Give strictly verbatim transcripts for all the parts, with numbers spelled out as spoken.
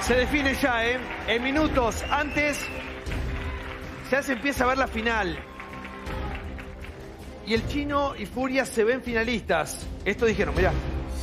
Se define ya, ¿eh? En minutos antes ya se empieza a ver la final. Y el Chino y Furia se ven finalistas. Esto dijeron, mirá.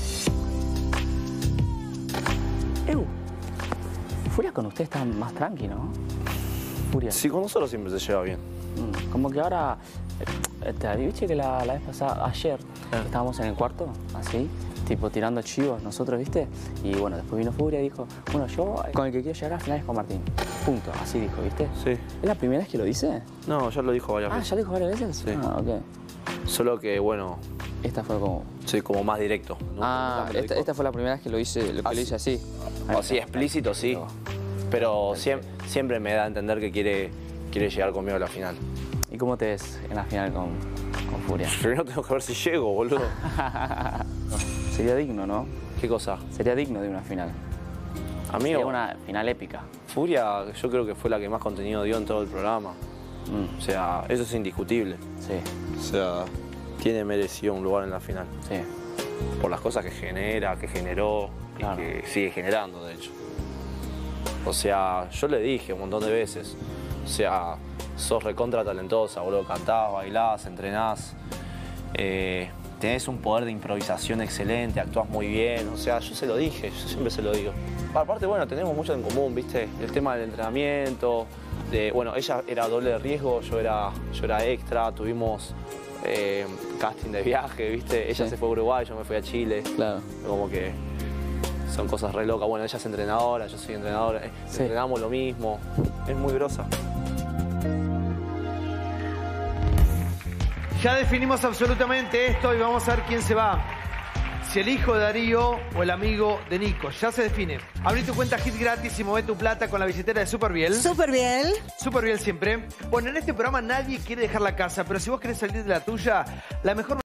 Eu, Furia con usted está más tranqui, ¿no? Furia. Sí, con nosotros siempre se lleva bien. Mm, como que ahora... eh, ¿Te viste que la, la vez pasada, ayer, Ah. estábamos en el cuarto, así, tipo tirando chivos nosotros, ¿viste? Y bueno, después vino Furia y dijo, bueno, yo con el que quiero llegar a la final es con Martín. Punto, así dijo, ¿viste? Sí. ¿Es la primera vez que lo dice? No, ya lo dijo varias Ah, veces. ¿ya lo dijo varias veces? Sí. Ah, ok. Solo que, bueno, Esta fue como... soy como más directo. Nunca- Ah, nunca me lo esta, dijo esta fue la primera vez que lo hice, lo que Así. lo hice así. Ahí Así está. explícito, sí. Pero siem- siempre me da a entender que quiere, quiere llegar conmigo a la final. ¿Y cómo te ves en la final con, con Furia? Primero tengo que ver si llego, boludo. Sería digno, ¿no? ¿Qué cosa? Sería digno de una final. Amigo, Sería una final épica. Furia yo creo que fue la que más contenido dio en todo el programa. Mm, O sea, eso es indiscutible. sí, O sea, tiene merecido un lugar en la final. sí. Por las cosas que genera, que generó Claro. y que sigue generando, de hecho. O sea, yo le dije un montón de veces, o sea, sos recontra talentosa, boludo, cantás, bailás, entrenás, eh, tenés un poder de improvisación excelente, actuás muy bien, o sea, yo se lo dije, yo siempre se lo digo. Aparte, bueno, tenemos mucho en común, ¿viste? El tema del entrenamiento, de, bueno, ella era doble de riesgo, yo era, yo era extra, tuvimos eh, casting de viaje, ¿viste? Ella Sí. se fue a Uruguay, yo me fui a Chile. Claro. Como que son cosas re locas. Bueno, ella es entrenadora, yo soy entrenadora. eh, Sí. Entrenamos lo mismo. Es muy grosa. Ya definimos absolutamente esto y vamos a ver quién se va. Si el hijo de Darío o el amigo de Nico. Ya se define. Abrí tu cuenta Hit gratis y mueve tu plata con la billetera de Superbiel. Súper bien. Superbiel siempre. Bueno, en este programa nadie quiere dejar la casa, pero si vos querés salir de la tuya, la mejor